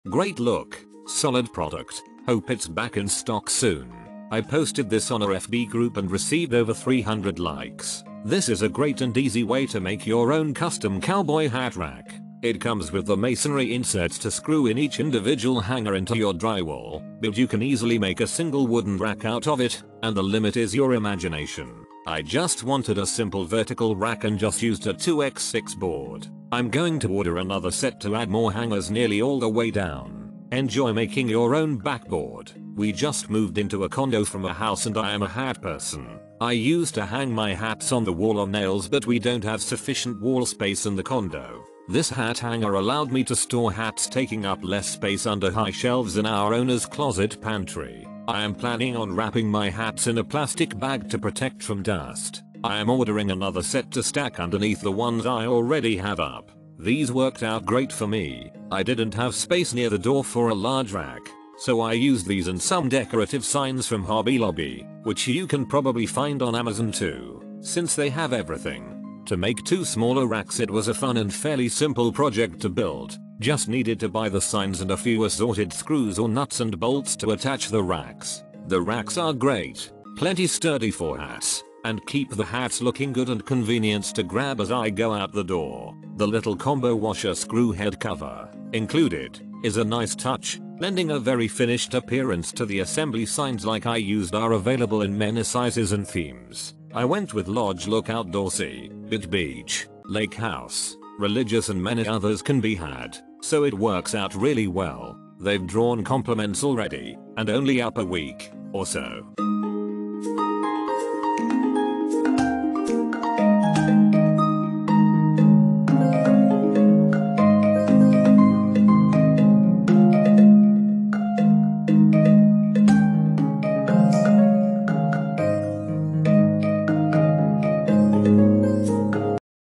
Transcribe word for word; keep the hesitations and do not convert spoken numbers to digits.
Great look, solid product, hope it's back in stock soon. I posted this on our F B group and received over three hundred likes. This is a great and easy way to make your own custom cowboy hat rack. It comes with the masonry inserts to screw in each individual hanger into your drywall, but you can easily make a single wooden rack out of it, and the limit is your imagination. I just wanted a simple vertical rack and just used a two by six board. I'm going to order another set to add more hangers nearly all the way down. Enjoy making your own backboard. We just moved into a condo from a house and I am a hat person. I used to hang my hats on the wall on nails, but we don't have sufficient wall space in the condo. This hat hanger allowed me to store hats, taking up less space under high shelves in our owner's closet pantry. I am planning on wrapping my hats in a plastic bag to protect from dust. I am ordering another set to stack underneath the ones I already have up. These worked out great for me. I didn't have space near the door for a large rack, so I used these and some decorative signs from Hobby Lobby, which you can probably find on Amazon too, since they have everything. To make two smaller racks, it was a fun and fairly simple project to build. Just needed to buy the signs and a few assorted screws or nuts and bolts to attach the racks. The racks are great, plenty sturdy for hats, and keep the hats looking good and convenient to grab as I go out the door. The little combo washer screw head cover included is a nice touch, lending a very finished appearance to the assembly. Signs like I used are available in many sizes and themes. I went with Lodge Look Outdoorsy, Bit Beach, Lake House, Religious, and many others can be had, so it works out really well. They've drawn compliments already, and only up a week or so.